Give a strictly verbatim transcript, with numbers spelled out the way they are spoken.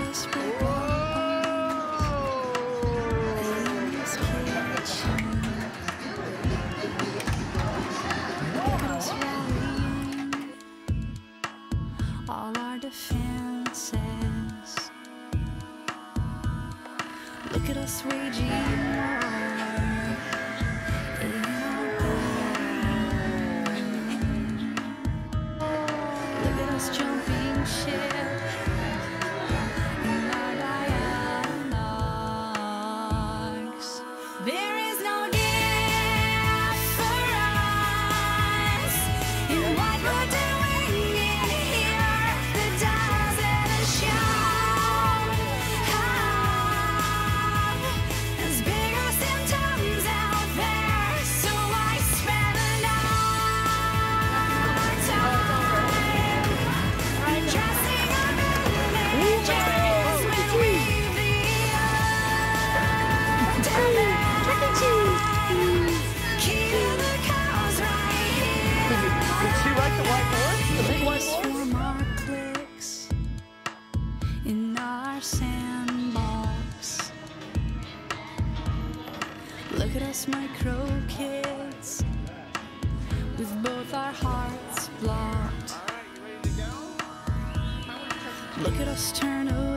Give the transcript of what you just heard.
us break our bones in this cage. Look at us rallying all our defenses. Look at us waging war in our bones. Look at us jumping ship in our dialogues. There is no gift for us in what we're doing in here that doesn't show up as bigger symptoms out there. So I spend our time dressing up bandages when we leave the key to the cause right here. Did she write the white horse? The big white horse? Form our clicks in our sandbox. Look at us micro kids with both our hearts blocked. Look at us turn over